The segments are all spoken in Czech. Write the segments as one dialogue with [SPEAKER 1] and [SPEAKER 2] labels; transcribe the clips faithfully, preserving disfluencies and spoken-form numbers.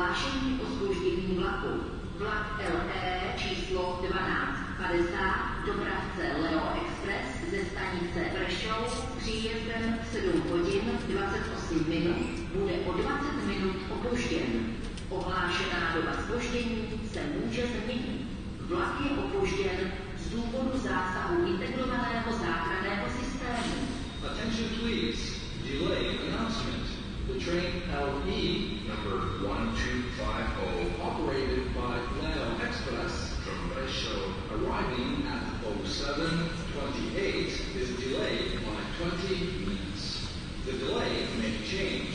[SPEAKER 1] Hlášení o zpoždění vlaku. Vlak L E číslo dvanáct padesát, dopravce Leo Express ze stanice Prešov příjezdem sedm hodin dvacet osm minut bude o dvacet minut opožděn. Ohlášená doba zpoždění se může změnit. Vlak je opožděn z důvodu zásahu integrovaného záchranného systému.
[SPEAKER 2] Attention please. Delay announcement. The train L E number one two five zero operated by Leo Express from Prešov arriving at oh seven twenty-eight is delayed by twenty minutes. The delay may change.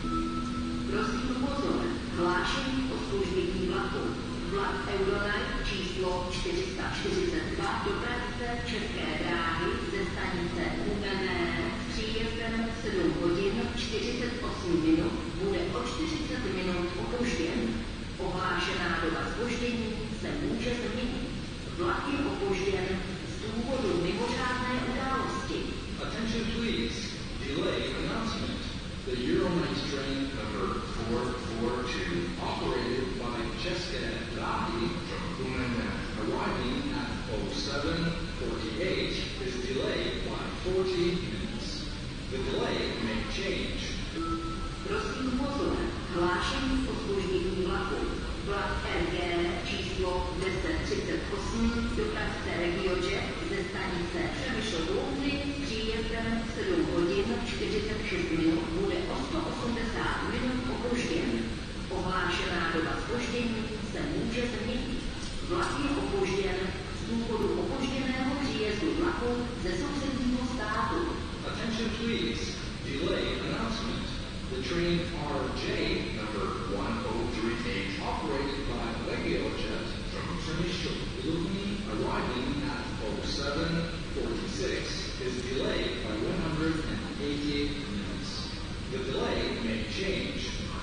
[SPEAKER 1] Prosím pozor, hlášení o zpoždění vlaku. Vlak Euronight číslo čtyři sta čtyřicet dva dopravce České dráhy ze stanice Humenné s příjezdem sedm hodin čtyřicet osm minut bude o čtyřicet minut opožděn. Ohlášená doba zpoždění se může změnit. Vlak je opožděn z důvodu mimořádné události.
[SPEAKER 2] Attention please. Delay announcement. The Euronight train number four four two operated by České dráhy from Humenné arriving at oh seven forty-eight is delayed by forty minutes. The delay may change.
[SPEAKER 1] Prosím pozor, hlášení o zpoždění vlaku. Vlak R G číslo deset třicet osm dopravce RegioJet ze stanice Přemysl-Bohumny s příjezdem sedm hodin čtyřicet šest minut bude o sto osmdesát minut opožděn. Ohlášená doba zpoždění se může změnit. Vlak je opožděn z důvodu opožděného příjezdu vlaku ze sousedního státu.
[SPEAKER 2] Attention please. Delay announcement. The train R J number one oh three eight operated by RegioJet from Přemysl-Bohumny arriving at oh seven forty-six is delayed by one hundred eighty minutes. The delay may change.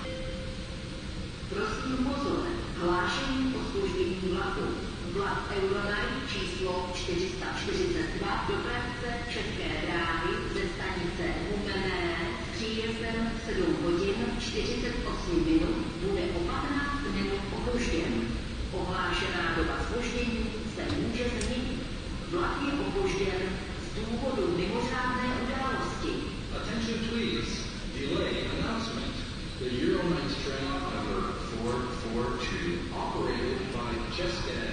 [SPEAKER 1] Prosím pozor, hlášení o zpoždění vlaku. Vlak Euronight číslo čtyři sta čtyřicet dva dopravce České dráhy ze stanice Humenné s příjezdem sedm hodin čtyřicet osm minut bude o patnáct minut opožděn. Ohlášená doba zpoždění se může změnit. Vlak je opožděn z důvodu mimořádné události.
[SPEAKER 2] Attention please. Delay announcement. The Euronight train number four four two operated by České